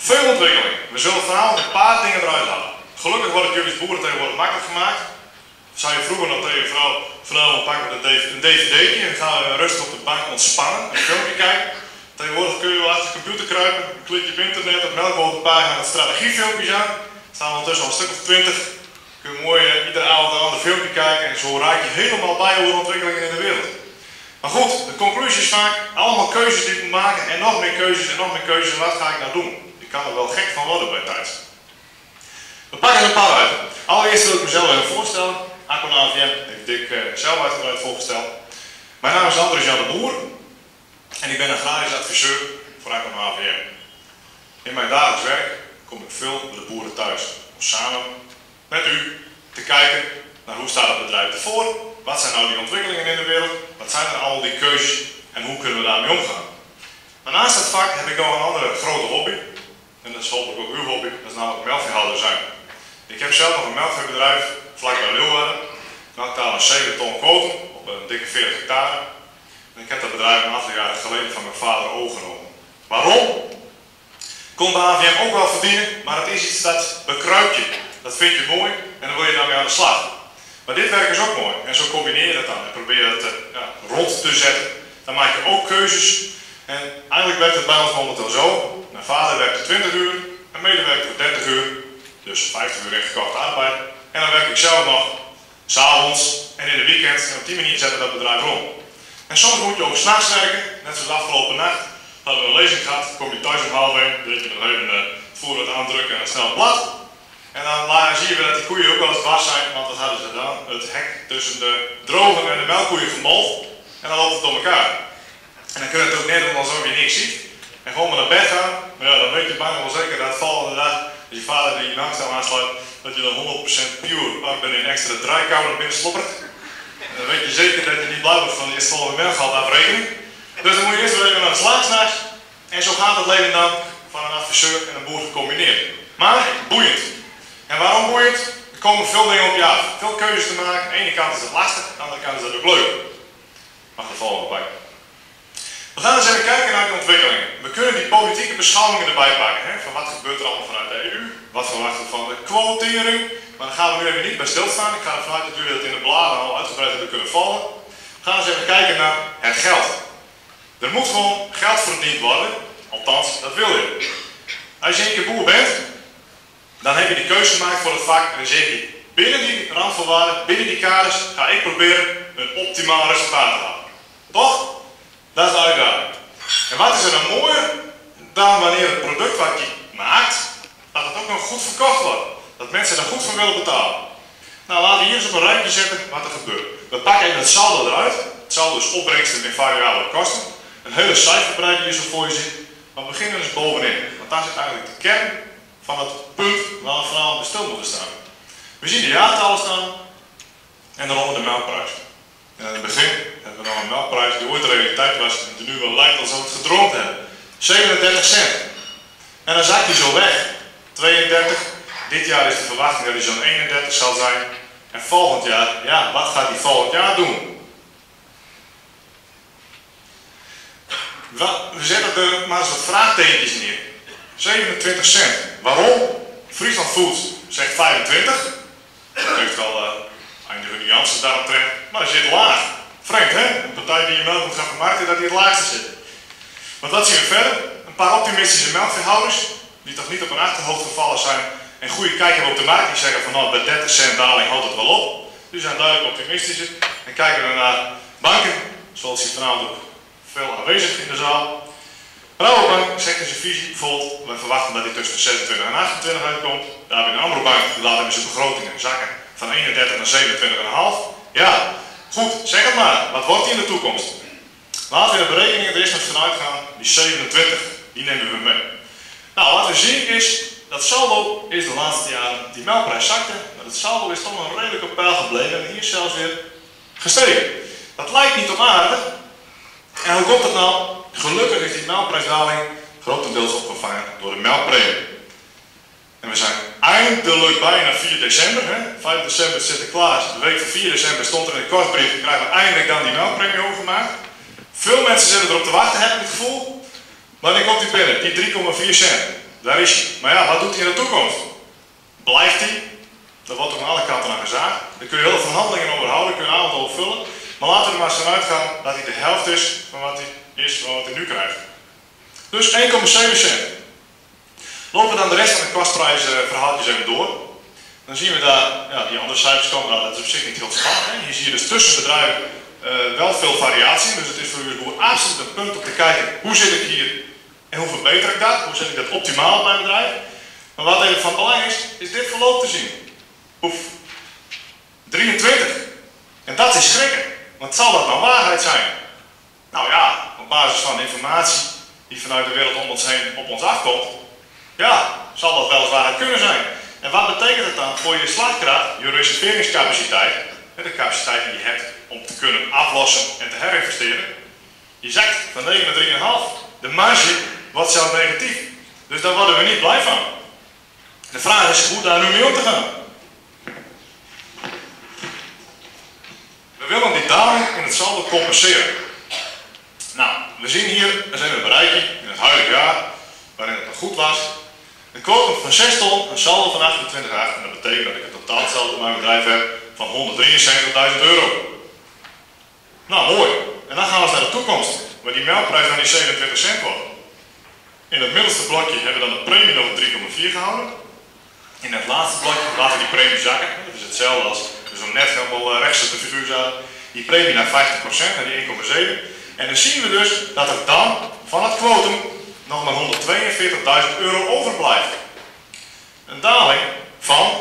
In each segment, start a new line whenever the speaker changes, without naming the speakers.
Veel ontwikkeling. We zullen vanavond een paar dingen eruit halen. Gelukkig wordt het jullie boeren tegenwoordig makkelijk gemaakt. Zou je vroeger nog tegen vanavond pakken we een dvd'tje en gaan we rustig op de bank ontspannen, een filmpje kijken. Tegenwoordig kun je wel achter de computer kruipen, een klikje op internet, op melkboterpagina het strategiefilmpjes aan. Er staan ondertussen al een stuk of 20. Kun je mooi iedere avond een ander filmpje kijken en zo raak je helemaal bij over de ontwikkelingen in de wereld. Maar goed, de conclusie is vaak allemaal keuzes die ik moet maken en nog meer keuzes en nog meer keuzes. Wat ga ik nou doen? Ik kan er wel gek van worden bij tijd. We pakken er een paar uit. Allereerst wil ik mezelf even voorstellen. Aqua AVM heeft Dick zelf uitgebreid voorgesteld. Mijn naam is Andries Jan de Boer en ik ben agrarisch adviseur voor Aqua AVM. In mijn dagelijks werk kom ik veel bij de boeren thuis om samen met u te kijken naar hoe staat het bedrijf ervoor, wat zijn nou die ontwikkelingen in de wereld, wat zijn er allemaal die keuzes en hoe kunnen we daarmee omgaan. Maar naast dat vak heb ik nog een andere grote hobby en dat is hopelijk ook uw hobby, dat is namelijk melkveehouder zijn. Ik heb zelf nog een melkveebedrijf vlakbij Leeuwarden. Melktaal is 7 ton koten op een dikke 40 hectare. En ik heb dat bedrijf een aantal jaren geleden van mijn vader overgenomen. Waarom? Kon de AVM ook wel verdienen, maar het is iets dat bekruipt je. Dat vind je mooi en dan wil je daarmee aan de slag. Maar dit werk is ook mooi en zo combineer je dat dan en probeer je dat rond te zetten. Dan maak je ook keuzes en eigenlijk werkt het bij ons momenteel zo. Mijn vader werkte 20 uur, mijn medewerker voor 30 uur, dus 50 uur ingekochte arbeid. En dan werk ik zelf nog s'avonds en in de weekend en op die manier zetten we dat bedrijf rond. En soms moet je ook s'nachts werken, net zoals de afgelopen nacht. Hadden we een lezing gehad, kom je thuis om 12:30, deed je nog even het voertuig aandrukken en een snel blad. En dan zie je dat die koeien ook wel eens dwars zijn, want wat hadden ze gedaan? Het hek tussen de droge en de melkkoeien gemold en dan loopt het door elkaar. En dan kun je het ook net doen alsof je niks ziet en gewoon maar naar bed gaan. Maar ja, dan weet je bijna wel zeker dat volgende dag, als je vader die melkstel aansluit, dat je dan 100% pure up en een extra draaikouder naar binnen sloppert. En dan weet je zeker dat je niet blij wordt van de eerstvolgende melkgeld afrekenen. Dus dan moet je eerst weer even naar de slag s'nachts. En zo gaat het leven dan van een adviseur en een boer gecombineerd. Maar boeiend. En waarom boeiend? Er komen veel dingen op je af. Veel keuzes te maken. Aan de ene kant is het lastig, aan de andere kant is het ook leuk. Mag de volgende bij. We gaan eens even kijken naar de ontwikkelingen. We kunnen die politieke beschouwingen erbij pakken. Hè? Van wat gebeurt er allemaal vanuit de EU? Wat verwachten we van de quotering? Maar daar gaan we nu even niet bij stilstaan. Ik ga ervan uit dat jullie dat in de bladen al uitgebreid hebben kunnen volgen. We gaan eens even kijken naar het geld. Er moet gewoon geld verdiend worden. Althans, dat wil je. Als je een keer boer bent, dan heb je die keuze gemaakt voor het vak en dan zeg je, binnen die randvoorwaarden, binnen die kaders, ga ik proberen een optimaal resultaat te halen. Toch? Dat is de uitdaging. En wat is er dan mooier dan wanneer het product wat je maakt, dat het ook nog goed verkocht wordt. Dat mensen er goed voor willen betalen. Nou, laten we hier eens op een rijtje zetten wat er gebeurt. We pakken even het saldo eruit. Het saldo is opbrengsten en variabele kosten. Een hele cijferbrei die je zo voor je ziet. Maar we beginnen dus bovenin. Want daar zit eigenlijk de kern van het punt waar we vanavond bij stil moeten staan. We zien de jaartallen staan en daaronder de melkprijs. En in het begin hebben we nog een melkprijs die ooit de realiteit was en die nu wel lijkt alsof we het gedroomd hebben. 37 cent. En dan zakt hij zo weg. 32. Dit jaar is de verwachting dat hij zo'n 31 zal zijn. En volgend jaar, ja, wat gaat hij volgend jaar doen? We zetten er maar eens wat vraagtekens neer. 27 cent. Waarom? Friesland Foods zegt 25. Dat heeft wel eindige nuances daaromtrent. Maar hij zit laag. Vreemd, hè? Een partij die je melk moet gaan vermarkten, dat die het laagste zit. Want wat zien we verder? Een paar optimistische melkveehouders, die toch niet op een achterhoofd gevallen zijn en goede kijk hebben op de markt, die zeggen van nou, bij 30 cent daling houdt het wel op. Die zijn duidelijk optimistischer en kijken we naar banken, zoals hier vanavond ook veel aanwezig in de zaal. Rabobank zegt in zijn visie bijvoorbeeld, wij verwachten dat hij tussen de 26 en 28 uitkomt. Daar hebben we een Amro Bank, die laat hem zijn begrotingen zakken van 31 naar 27,5. Ja, goed, zeg het maar. Wat wordt hij in de toekomst? Laten we in de berekeningen er eerst nog vanuit gaan, die 27, die nemen we mee. Nou, wat we zien is, dat saldo is de laatste jaren, die melkprijs zakte, maar het saldo is toch nog redelijk op peil gebleven en hier zelfs weer gestegen. Dat lijkt niet op aardig. En hoe komt het nou? Gelukkig is die melkprijsdaling grotendeels opgevangen door de melkpremie. En we zijn eindelijk bijna 4 december. Hè? 5 december is Sinterklaas. De week van 4 december stond er in de kortbrief. Krijgen we eindelijk dan die melkpremie overgemaakt. Veel mensen zitten erop te wachten, heb ik het gevoel. Wanneer komt die binnen? Die 3,4 cent. Daar is hij. Maar ja, wat doet hij in de toekomst? Blijft hij? Dat wordt ook aan alle kanten naar gezaagd. Daar kun je heel veel verhandelingen over houden, kun je een aantal over vullen. Maar laten we er maar eens van uitgaan dat hij de helft is van wat hij nu krijgt. Dus 1,7 cent. Lopen we dan de rest van de kostprijsverhaaltjes even door. Dan zien we daar, ja, die andere cijfers komen daar, dat is op zich niet heel spannend. Hè? Hier zie je dus tussen bedrijven wel veel variatie. Dus het is voor jullie absoluut een punt om te kijken, hoe zit ik hier en hoe verbeter ik dat? Hoe zet ik dat optimaal op mijn bedrijf? Maar wat even van belang is dit verloop te zien. Oef. 23. En dat is schrikken. Want zal dat nou waarheid zijn? Nou ja, op basis van de informatie die vanuit de wereld om ons heen op ons afkomt, ja, zal dat wel eens waarheid kunnen zijn. En wat betekent het dan voor je slagkracht, je reserveringscapaciteit, de capaciteit die je hebt om te kunnen aflossen en te herinvesteren? Je zakt van 9 naar 3,5. De marge wordt zelfs negatief. Dus daar worden we niet blij van. De vraag is hoe daar nu mee om te gaan. We willen die daling in het saldo compenseren. Nou, we zien hier, we zijn een bereikje in het huidige jaar, waarin het nog goed was. Een quotum van 6 ton, een saldo van 28,8. En dat betekent dat ik een totaal saldo in mijn bedrijf heb van 173.000 euro. Nou, mooi. En dan gaan we eens naar de toekomst, waar die melkprijs dan die 27 cent wordt. In het middelste blokje hebben we dan de premie nog op 3,4 gehouden. In het laatste blokje laten we die premie zakken. Dat is hetzelfde als we zo net helemaal rechts op de figuur zaten. Die premie naar 50%, naar die 1,7. En dan zien we dus dat er dan van het quotum nog maar 142.000 euro overblijft. Een daling van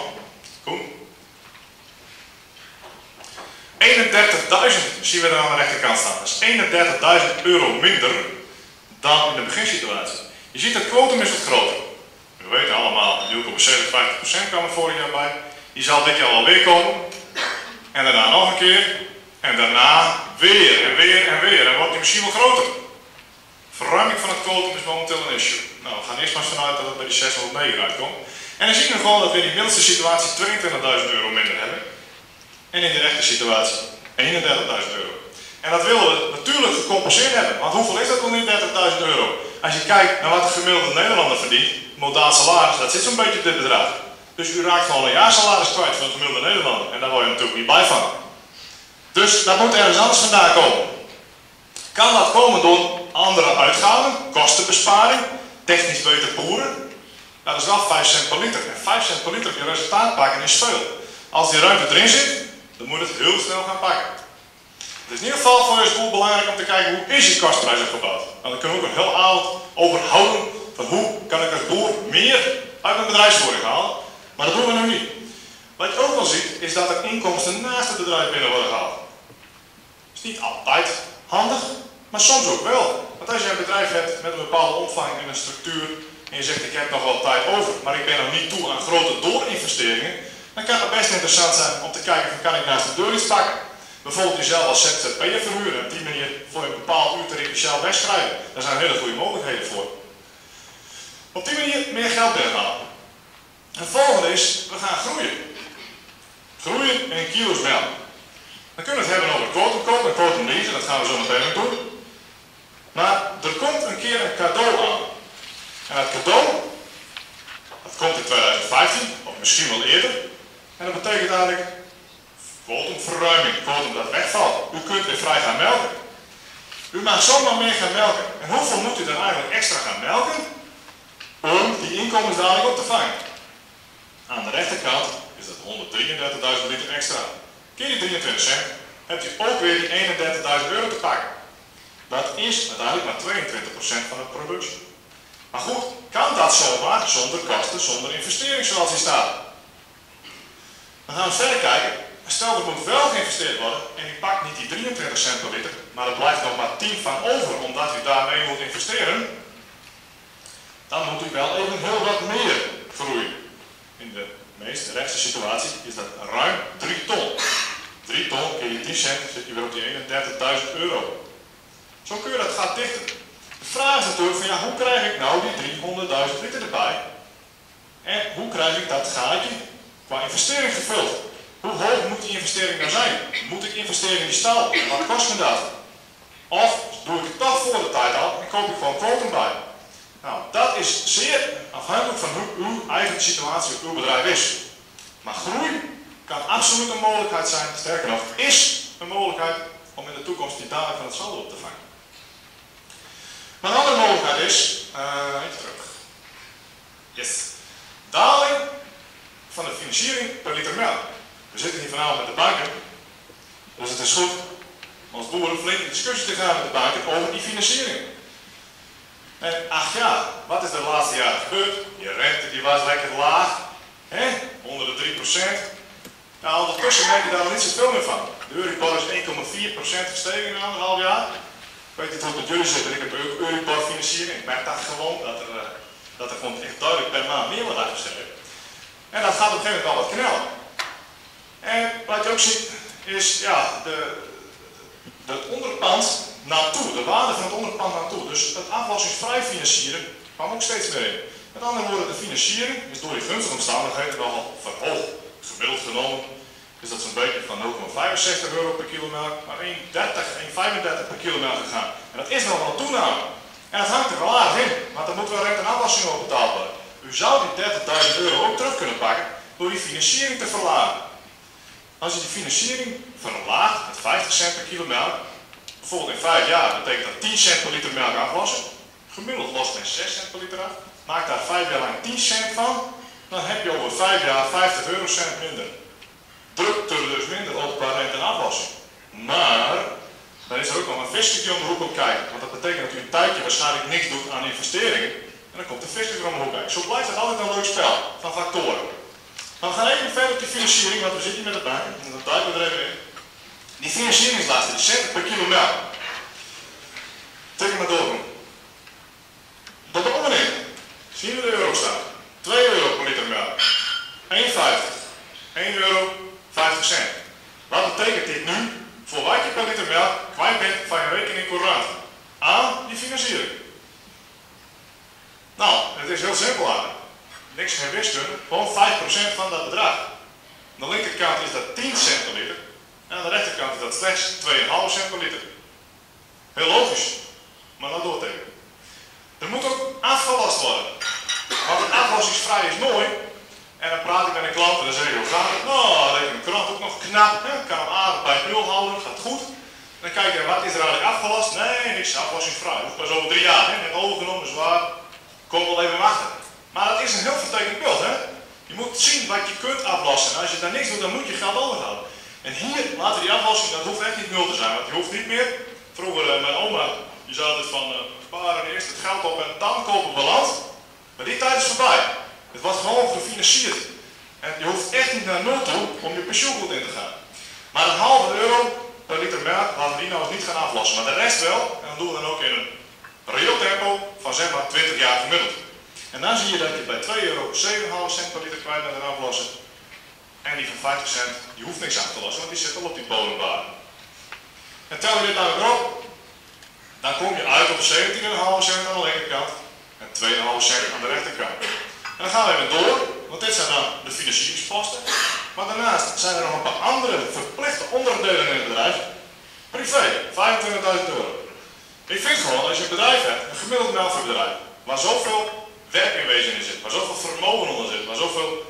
31.000 zien we er aan de rechterkant staan. Dat is 31.000 euro minder dan in de beginsituatie. Je ziet het quotum is wat groter. We weten allemaal, 0,57% kwam er vorig jaar bij. Die zal dit jaar alweer komen. En daarna nog een keer. En daarna weer en weer en weer. En wordt die misschien wel groter. Verruiming van het quotum is momenteel een issue. Nou, we gaan eerst maar vanuit dat het bij die 609 uitkomt. En dan zien we gewoon dat we in die middelste situatie 22.000 euro minder hebben. En in de rechter situatie 31.000 euro. En dat willen we natuurlijk gecompenseerd hebben. Want hoeveel is dat dan niet 30.000 euro? Als je kijkt naar wat de gemiddelde Nederlander verdient, modaal salaris, dat zit zo'n beetje op dit bedrag. Dus u raakt gewoon een jaarsalaris kwijt van de gemiddelde Nederlander. En daar word je natuurlijk niet bij van. Dus dat moet ergens anders vandaan komen. Kan dat komen door andere uitgaven, kostenbesparing, technisch beter boeren? Nou, dat is wel 5 cent per liter. En 5 cent per liter op je resultaat pakken is veel. Als die ruimte erin zit, dan moet het heel snel gaan pakken. Het is in ieder geval voor je als boer belangrijk om te kijken hoe is je kostprijs opgebouwd. Nou, dan kunnen we ook een heel avond over houden van hoe kan ik als boer meer uit mijn bedrijfsvoering halen. Maar dat doen we nu niet. Wat je ook wel ziet, is dat er inkomsten naast het bedrijf binnen worden gehaald. Dat is niet altijd handig, maar soms ook wel. Want als je een bedrijf hebt met een bepaalde omvang en een structuur en je zegt ik heb nog wel tijd over, maar ik ben nog niet toe aan grote doorinvesteringen, dan kan het best interessant zijn om te kijken van kan ik naast de deur iets pakken. Bijvoorbeeld jezelf als ZZP'er verhuren en op die manier voor een bepaald uurtarief jezelf wegschrijven. Daar zijn hele goede mogelijkheden voor. Op die manier meer geld binnenhalen. En het volgende is, we gaan groeien. Groeien in kilo's melk. Dan kunnen we het hebben over quotumkoop en quotumleasen, dat gaan we zo meteen ook doen. Maar er komt een keer een cadeau aan. En dat cadeau, dat komt in 2015, of misschien wel eerder. En dat betekent eigenlijk quotumverruiming, quotum dat wegvalt. U kunt weer vrij gaan melken. U mag zomaar meer gaan melken. En hoeveel moet u dan eigenlijk extra gaan melken om die inkomensdaling op te vangen? Aan de rechterkant is dat 133.000 liter extra. Keer die 23 cent, hebt u ook weer die 31.000 euro te pakken. Dat is uiteindelijk maar 22% van de productie. Maar goed, kan dat zomaar zonder kosten, zonder investering zoals hier staat? Dan gaan we verder kijken. Stel er moet wel geïnvesteerd worden en u pakt niet die 23 cent per liter, maar er blijft nog maar 10 van over omdat u daarmee moet investeren. Dan moet u wel even heel wat meer groeien. In de meest rechtse situatie is dat ruim 3 ton. 3 ton keer je 10 cent zit je weer op die 31.000 euro. Zo kun je dat gat dichten. De vraag is natuurlijk van ja, hoe krijg ik nou die 300.000 liter erbij? En hoe krijg ik dat gaatje qua investering gevuld? Hoe hoog moet die investering nou zijn? Moet ik investeren in die stal? Wat kost me dat? Of doe ik het toch voor de tijd al en koop ik gewoon quotum bij? Nou, dat is zeer afhankelijk van hoe uw eigen situatie op uw bedrijf is. Maar groei kan absoluut een mogelijkheid zijn, sterker nog, is een mogelijkheid om in de toekomst die daling van het saldo op te vangen. Maar een andere mogelijkheid is, even terug. Yes. Daling van de financiering per liter melk. We zitten hier vanavond met de banken, dus het is goed om als boeren flink in discussie te gaan met de banken over die financiering. En ach ja, wat is er de laatste jaren gebeurd? Je rente die was lekker laag, onder de 3%. Nou, ondertussen merk je daar nog niet zoveel meer van. De Euribor is 1,4% gestegen in 1,5 jaar. Ik weet niet hoe het met jullie zit, ik heb Euribor financiering. Ik merk dat gewoon, dat er gewoon echt duidelijk per maand meer wordt uitgeschreven. En dat gaat op een gegeven moment wel wat knellen. En wat je ook ziet, is ja, het onderpand naartoe, de waarde van het onderpand naartoe. Dus het aflossingsvrij financieren kwam ook steeds meer in. Met andere woorden, de financiering is door die gunstige omstandigheden wel verhoogd. Gemiddeld genomen is dat zo'n beetje van 0,65 euro per kilo melk naar 1,30, 1,35 per kilo melk gegaan. En dat is nog wel een toename. En dat hangt er wel aardig in, want er moet wel rente en aflossing over betaald worden. U zou die 30.000 euro ook terug kunnen pakken door die financiering te verlagen. Als je die financiering verlaagt met 50 cent per kilo melk, bijvoorbeeld in 5 jaar, betekent dat 10 cent per liter melk aflossen. Gemiddeld lost men 6 cent per liter af. Maak daar 5 jaar lang 10 cent van, dan heb je over 5 jaar 50 eurocent minder. Drukt er dus minder op qua rente en aflossing. Maar, dan is er ook nog een visje om de hoek op kijken. Want dat betekent dat u een tijdje waarschijnlijk niks doet aan investeringen. En dan komt de visje om de hoek kijken. Zo blijft het altijd een leuk spel van factoren. Maar we gaan even verder op die financiering, want we zitten hier met de bank. En dat duiken we er even in. Die financieringslasten, die centen per kilo melk. Tik maar door. Dat de onderin. Zien we de euro staan. 2 euro per liter melk. 1,50. 1 euro 50 cent. Wat betekent dit nu voor wat je per liter melk kwijt bent van je rekening courant aan die financiering? Nou, het is heel simpel eigenlijk. Niks geen wiskunde, gewoon 5% van dat bedrag. Aan de linkerkant is dat 10 cent per liter en aan de rechterkant is dat slechts 2,5 cent per liter. Heel logisch, maar nou doortekenen. Er moet ook afgelast worden. Want het aflossingsvrij is mooi. En dan praat ik met een klant en dan zeg ik, hoe gaat het? Nou, reken mijn krant ook nog knap. Ik kan hem aardig bij het nul houden, gaat goed. Dan kijk je, wat is er eigenlijk afgelast? Nee, niks aflossingsvrij. Hoeft pas over 3 jaar, net overgenomen, zwaar. Kom wel even achter. Maar dat is een heel vertekend beeld, hè? Je moet zien wat je kunt aflossen. En als je daar niks doet, dan moet je geld overhouden. En hier laten die aflossing, dat hoeft echt niet 0 te zijn, want je hoeft niet meer. Vroeger, mijn oma, die zei altijd van, sparen eerst het geld op en dan kopen we land. Maar die tijd is voorbij. Het wordt gewoon gefinancierd. En je hoeft echt niet naar 0 toe om je pensioengoed in te gaan. Maar een halve euro per liter melk laten we die nou eens niet gaan aflossen. Maar de rest wel. En dan doen we dan ook in een reëel tempo van zeg maar 20 jaar gemiddeld. En dan zie je dat je bij 2 euro 7,5 cent per liter kwijt bent aan aflossen. En die van 50 cent, die hoeft niks af te lossen, want die zit al op die bodemwaarde. En tel je dit nou weer op, dan kom je uit op 17,5 cent aan de linkerkant en 2,5 cent aan de rechterkant. En dan gaan we even door, want dit zijn dan de financieringsposten. Maar daarnaast zijn er nog een paar andere verplichte onderdelen in het bedrijf. Privé, 25.000 euro. Ik vind gewoon, als je een bedrijf hebt, een gemiddeld melkveebedrijf, waar zoveel werkinwezen in zit, waar zoveel vermogen onder zit, waar zoveel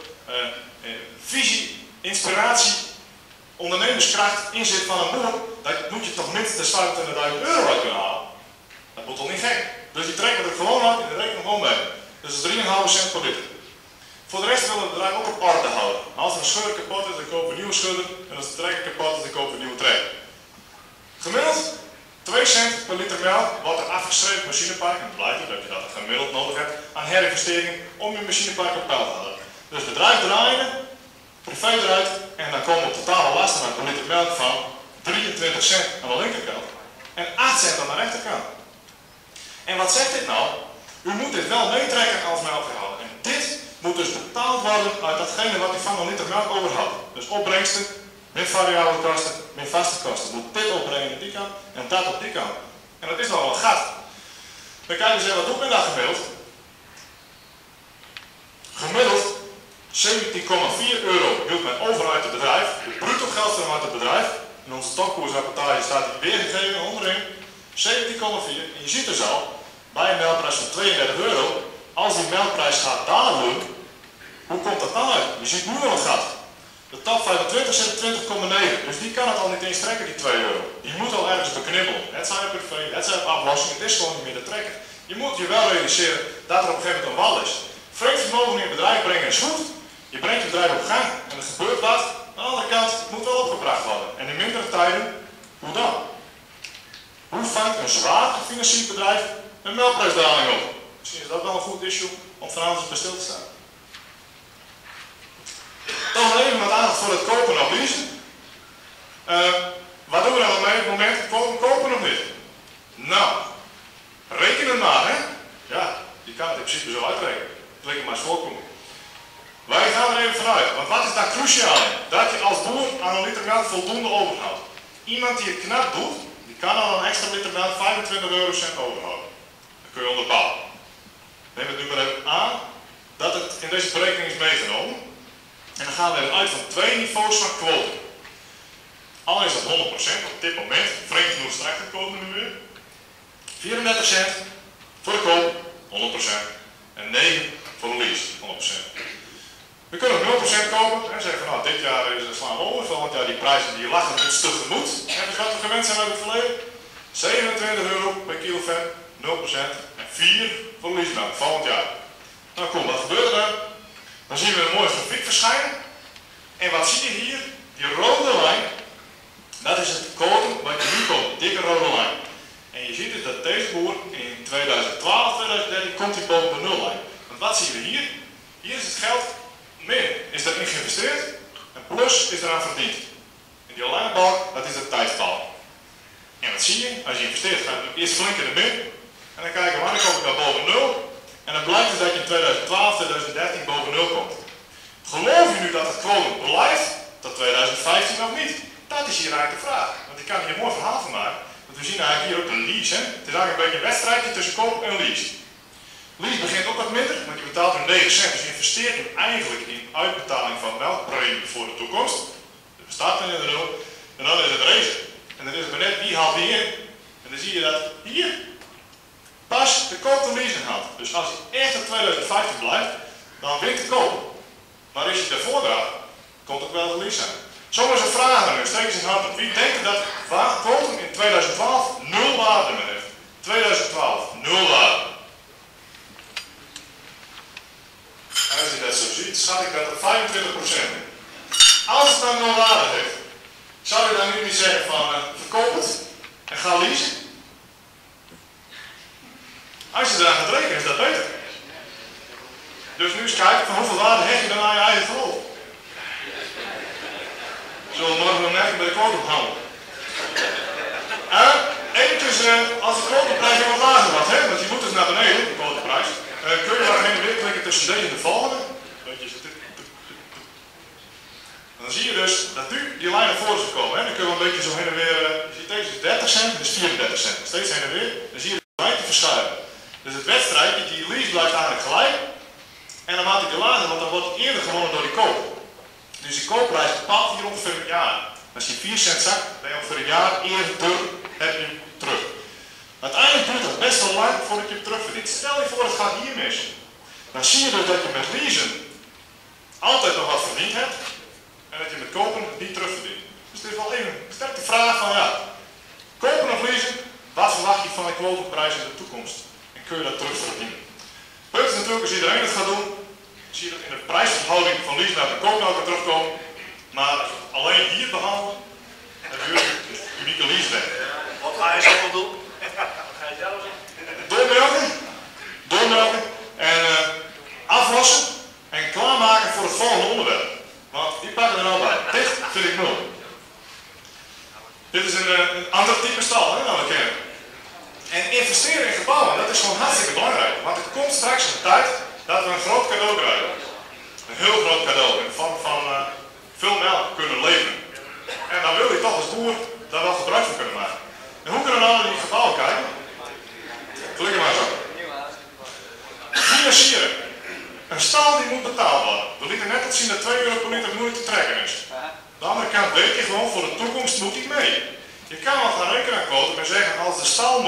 visie, inspiratie, ondernemerskracht in zit van een boer, dat moet je toch minstens 25.000 euro uit kunnen halen. Dat moet toch niet gek? Dus die trekken er gewoon uit en die rekenen gewoon mee. Dus dat is 3,5 cent per liter. Voor de rest willen we het bedrijf ook op orde houden. Als er een schudder kapot is, dan kopen we een nieuwe schudder. En als de trekker kapot is, dan kopen we een nieuwe trekker. Gemiddeld 2 cent per liter melk wordt er afgeschreven machinepark. En het blijkt dat je dat gemiddeld nodig hebt aan herinvestering om je machinepark op peil te houden. Dus bedrijf draaien, privé eruit en dan komen we op totale lasten met per liter melk van 23 cent aan de linkerkant en 8 cent aan de rechterkant. En wat zegt dit nou? U moet dit wel meetrekken als melkveehouder. En dit moet dus betaald worden uit datgene wat u van een liter melk overhoudt. Dus opbrengsten, min variabele kosten, min vaste kosten. Moet dit opbrengen aan die kant en dat op die kant. En dat is nog wel een gat. Dan kan je zeggen, wat doet men daar gemiddeld? Gemiddeld 17,4 euro hield men over uit het bedrijf. De bruto geldstroom uit het bedrijf. In onze topkoersrapportage staat die weergegeven onderin. 17,4. En je ziet dus al,
bij een melkprijs van 32 euro. Als die melkprijs gaat dalen, hoe komt dat dan uit? Je ziet nu al een gat. De top 25 zit op 20,9, dus die kan het al niet eens trekken, die 2 euro. Die moet al ergens beknibbelen. Het zijn op privé, het zijn op aflossing, het is gewoon niet meer te trekken. Je moet je wel realiseren dat er op een gegeven moment een wal is. Vreemd vermogen in je bedrijf brengen is goed. Je brengt je bedrijf op gang en er gebeurt wat. Aan de andere kant, het moet wel opgebracht worden. En in mindere tijden, hoe dan? Hoe vangt een zwaar gefinancierd bedrijf een melkprijsdaling op? Misschien is dat wel een goed issue om vanavond bij stil te staan. Dan nog even wat aandacht voor het kopen of leasen. Wat doen we dan mee op het moment? Kopen of niet? Nou, reken het maar, hè? Ja, je kan het in principe zo uitrekenen. Het lijkt maar eens voorkomen. Wij gaan er even vanuit, want wat is daar cruciaal in? Dat je als boer aan een liter melk voldoende overhoudt. Iemand die het knap doet, die kan al een extra liter melk 25 eurocent overhouden. Dat kun je onderbouwen. Neem het nu maar even aan dat het in deze berekening is meegenomen. En dan gaan we even uit van 2 niveaus van quote. Al is dat 100% op dit moment, vreemd genoeg straks de quote nu weer. 34 cent voor de koop, 100%. En 9 voor de lease, 100%. We kunnen ook 0% kopen en zeggen van nou, dit jaar slaan we over, volgend jaar die prijzen die lachen ons tegemoet. En dus wat we gewend zijn uit het verleden. 27 euro per kilo vet, 0% en 4 voor de leasemelk, volgend jaar. Nou cool, wat gebeurt er dan? Dan zien we een mooie grafiek verschijnen. En wat zie je hier? Die rode lijn, dat is het kopen wat je nu koopt, dikke rode lijn. En je ziet dus dat deze boer in 2012, 2013 komt hij boven de nullijn. Want wat zien we hier? Hier is het geld min is erin geïnvesteerd en plus is eraan verdiend. En die oranje balk, dat is het tijdspaal. En wat zie je? Als je investeert, gaat het eerst flink in de min. En dan kijken we wanneer kom ik naar boven 0. En dan blijkt dus dat je in 2012, 2013 boven 0 komt. Geloof je nu dat het quotum blijft tot 2015 of niet? Dat is hier eigenlijk de vraag. Want ik kan hier een mooi verhaal van maken. Want we zien eigenlijk hier ook een lease. Hè? Het is eigenlijk een beetje een wedstrijdje tussen koop en lease. Lease begint ook wat minder, want je betaalt nu 9 cent. Dus je investeert nu eigenlijk in uitbetaling van melkpremie voor de toekomst. Er bestaat dan in de 0. En dan is het race. En dan is het maar net wie haalt die in. En dan zie je dat hier pas de koop de lease in haalt. Dus als hij echt in 2015 blijft, dan wint de koop. Maar als je het ervoor draagt, komt het wel de lease aan. Sommigen zijn vragen nu, steken ze in hand op. Wie denkt dat quotum in 2012 0 waarde meer heeft? 2012, 0 waarde. Als je dat zo ziet, schat ik dat op 25%. Als het dan 0 waarde heeft, zou je dan nu niet zeggen van verkoop het en ga leasen? Als je eraan gaat rekenen, is dat beter. Dus nu eens kijken van hoeveel waarde hecht je dan aan je eigen geloof. Zullen we morgen merken bij de quotumhandel. Eventjes, als de quotumprijs wat lager wordt, hè, want je moet dus naar beneden, de quotumprijs, kun je daar heen en weer klikken tussen deze en de volgende. En dan zie je dus dat nu die lijn naar voren is gekomen. Hè. Dan kunnen we een beetje zo heen en weer, je ziet deze is 30 cent, dus 34 cent. Steeds heen en weer, dan zie je de lijn te verschuiven. Dus het wedstrijdje, die lease blijft eigenlijk gelijk. En dan maakt hij de lager, want dan wordt hij eerder gewonnen door die koop. Dus die koopprijs bepaalt hier ongeveer een jaar. Als je 4 cent zakt, ben je ongeveer een jaar eerder heb je hem terug. Uiteindelijk duurt het best wel lang voordat je hem terugverdient. Stel je voor, het gaat hier mis. Dan zie je dus dat je met leasen altijd nog wat verdiend hebt. En dat je met kopen het niet terugverdient. Dus het is wel even een sterke vraag van ja, kopen of leasen, wat verwacht je van de quotumprijs in de toekomst? En kun je dat terugverdienen? Het punt is natuurlijk, als iedereen het gaat doen, zie je dat in de prijsverhouding van lease naar de koopmelk kan terugkomen. Maar als we het alleen hier behandelen, heb je dus unieke lease weg.
Wat ga je zelf doen? Wat ga je zelf doen?
Doormelken en aflossen en klaarmaken voor het volgende onderwerp. Want die pakken er nou bij. Dit vind ik mooi. Dit is een ander type stal, hè, dan we kennen. En investeren in gebouwen, dat is gewoon hartstikke belangrijk. Want er komt straks een tijd dat we een groot cadeau krijgen. Een heel groot cadeau in de vorm van veel melk kunnen leveren. En dan wil je toch als boer daar wel gebruik van kunnen maken. En hoe kunnen we nou naar die gebouwen kijken? Gelukkig maar zo. Financieren. Een stal die moet betaald worden. We lieten net al zien dat 2 euro per liter moeilijk te trekken is. Aan de andere kant weet je gewoon, voor de toekomst moet die mee. Je kan wel gaan rekenen aan quotum en zeggen, als de stal moet,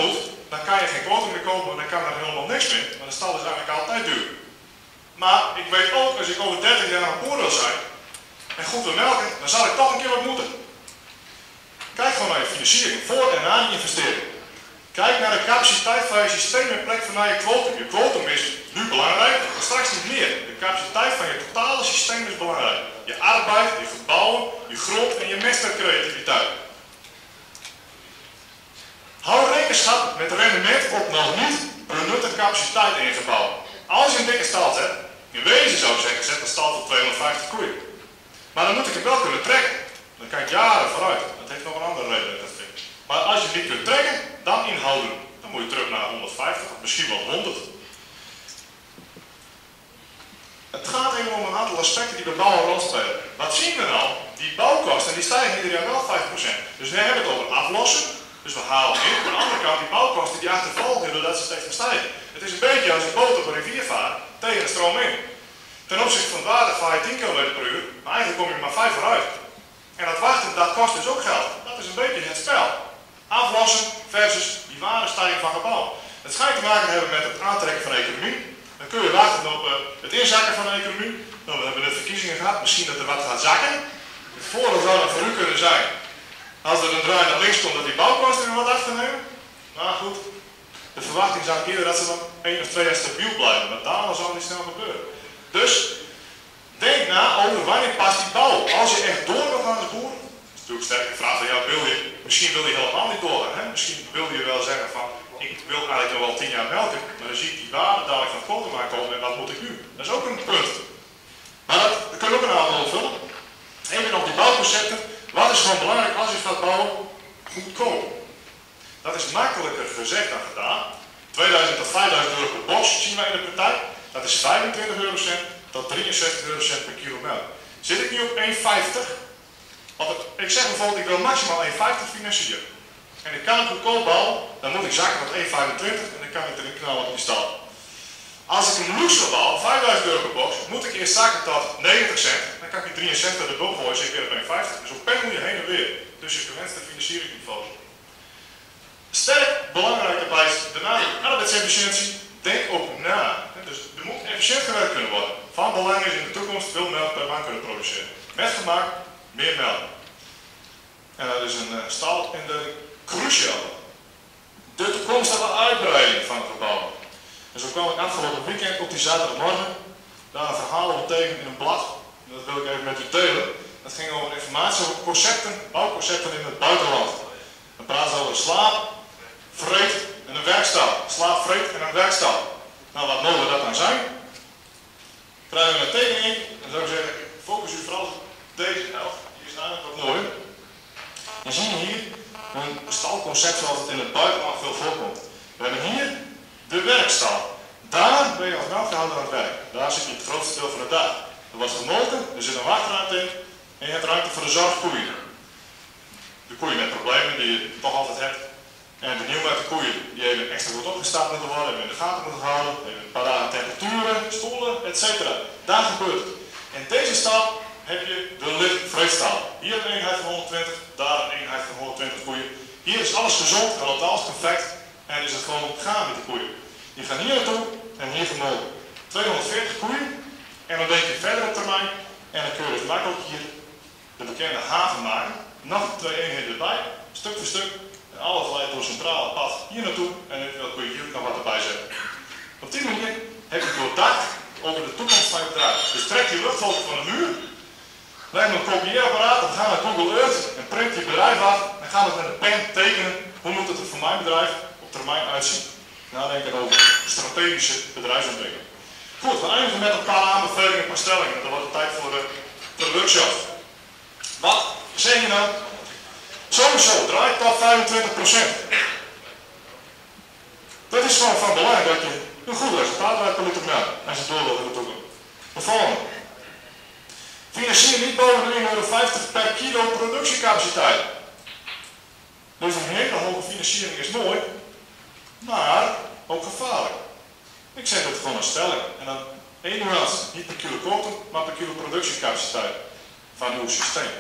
dan kan je geen quotum meer kopen, dan kan er helemaal niks meer, want de stal is eigenlijk altijd duur. Maar ik weet ook, als ik over 30 jaar een boer wil zijn en goed wil melken, dan zal ik toch een keer wat moeten. Kijk gewoon naar je financiering, voor en na die investering. Kijk naar de capaciteit van je systeem in plek van naar je quotum. Je quotum is nu belangrijk, maar straks niet meer. De capaciteit van je totale systeem is belangrijk. Je arbeid, je gebouwen, je grond en je mestercreativiteit. Hou rekenschap met rendement op nog niet benutte capaciteit in je gebouw. Als je een dikke stal zet, in wezen zou ik zeggen, zet een stal voor 250 koeien. Maar dan moet ik hem wel kunnen trekken. Dan kan ik jaren vooruit. Dat heeft nog een andere reden. Maar als je het niet kunt trekken, dan inhouden. Dan moet je terug naar 150 of misschien wel 100. Het gaat even om een aantal aspecten die bij bouw een rol spelen. Wat zien we nou? Die bouwkosten die stijgen ieder jaar wel 5%. Dus we hebben het over aflossen. Dus we halen in. Aan de andere kant die bouwkosten die achtervolgen doordat ze steeds meer stijgen. Het is een beetje als een boot op een rivier vaart tegen de stroom in. Ten opzichte van het water vaar je 10 km per uur, maar eigenlijk kom je maar 5 vooruit. En dat wachten, dat kost dus ook geld. Dat is een beetje het spel. Aflossen versus die waardestijging van gebouw. Het schijnt te maken te hebben met het aantrekken van de economie. Dan kun je wachten op het inzakken van de economie. Nou, we hebben net verkiezingen gehad, misschien dat er wat gaat zakken. Het voordeel zou dan voor u kunnen zijn, als er een draai naar links komt, dat die bouwkosten weer wat af gaan nemen. Maar goed, de verwachting zou eerder dat ze dan 1 of 2 jaar stabiel blijven. Maar daarna zal het niet snel gebeuren. Dus, denk na over wanneer past die bouw. Als je echt door wil gaan als boer, dat is natuurlijk sterk gevraagd van ja, misschien wil je helemaal niet doorgaan. Hè? Misschien wil je wel zeggen van, ik wil eigenlijk nog wel 10 jaar melken, maar dan zie ik die waarde dadelijk van het quotum aankomen en wat moet ik nu? Dat is ook een punt. Maar dat kun je ook een aantal opvullen. Even op die bouwconcepten. Wat is gewoon belangrijk als je gaat bouwen? Goedkoop. Dat is makkelijker gezegd dan gedaan. 2000 tot 5000 euro per box zien wij in de praktijk. Dat is 25 eurocent tot 63 eurocent per kilo melk. Zit ik nu op 1,50? Ik zeg bijvoorbeeld, ik wil maximaal 1,50 financieren. En ik kan een goedkoop bouwen, dan moet ik zakken tot 1,25 en dan kan ik erin knallen op die stal. Als ik een luxe bouw, 5000 euro per box, moet ik eerst zakken tot 90 cent. Dan kan ik die 63 erdoor gooien, zit ik weer op 1,50. Dus op pen moet je heen en weer. Dus je gewenste financieringsniveau. Sterk belangrijk daarbij is de nadruk arbeidsefficiëntie. Denk ook na. Dus er moet efficiënt gewerkt kunnen worden. Van belang is in de toekomst veel melk per man kunnen produceren. Met gemaakt, meer melk. En dat is een stal in de cruciale. De toekomstige uitbreiding van het gebouw. En zo kwam ik afgelopen weekend op die zaterdagmorgen daar een verhaal over tegen in een blad. En dat wil ik even met u delen. Dat ging over informatie over concepten, bouwconcepten in het buitenland. Dan praten ze over slaap, vreet en een werkstal. Slaap, vreet en een werkstal. Nou, wat mogen dat dan zijn? Krijgen we een tekening, dan zou ik zeggen, focus u vooral op deze helft. Die is eigenlijk wat mooier. Dan zie je hier een stalconcept zoals het in het buitenland veel voorkomt. We hebben hier de werkstal. Daar ben je als melkhouder aan het werk. Daar zit je het grootste deel van de dag. Er wordt gemolken, er zit een wachtruimte in en je hebt ruimte voor de zorgkoeien. De koeien met problemen die je toch altijd hebt. En de nieuwmelkte koeien die even extra goed opgestart moeten worden, even in de gaten moeten houden, even een paar dagen temperaturen, stoelen, etc. Daar gebeurt het. In deze stal heb je de licht-vreetstal. Hier een eenheid van 120, daar een eenheid van 120 koeien. Hier is alles gezond en loopt alles perfect en is het gewoon gaan met de koeien. Die gaan hier naartoe en hier gemolken. 240 koeien en dan denk je verder op termijn en dan kun je dus makkelijk hier de bekende haven maken. Nog 2 eenheden erbij, stuk voor stuk. En alles leidt door een centrale pad hier naartoe en dan kun je hier nog wat erbij zetten. Op die manier heb je doordacht over de toekomst van je bedrijf. Dus trek je luchtfoto van de muur, leg een kopieerapparaat, dan ga naar Google Earth en print je bedrijf af en ga het met een pen tekenen. Hoe moet het er voor mijn bedrijf op termijn uitzien? Nadenken over strategische bedrijfsontwikkeling. Goed, we eindigen met een paar aanbevelingen, een paar stellingen. Dan wordt het tijd voor de workshop. Wat zeg je nou? Sowieso, draai tot 25%. Dat is gewoon van belang dat je een goed resultaat uit per liter melk als je door wilt in de toekomst. De volgende. Financier niet boven de €1,50 per kilo productiecapaciteit. Dus een hele hoge financiering is mooi, maar ook gevaarlijk. Ik zeg het gewoon als stelling. En dan één nuance, niet per kilo quotum, maar per kilo productiecapaciteit van uw systeem.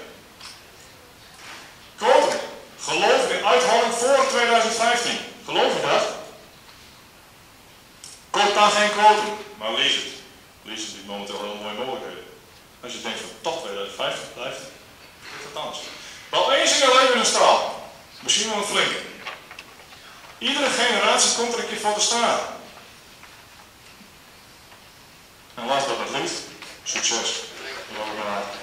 Quotum. Geloof in uithouding voor 2015. Geloof je dat?
Koop dan geen quotum, maar lees het. Lees het, die momenteel heel mooie mogelijkheden. Als je denkt van toch 2050 blijft, is het anders. Wel eens in je leven een straal. Misschien wel een flinke. Iedere generatie komt er een keer voor te staan. En last but not least, succes.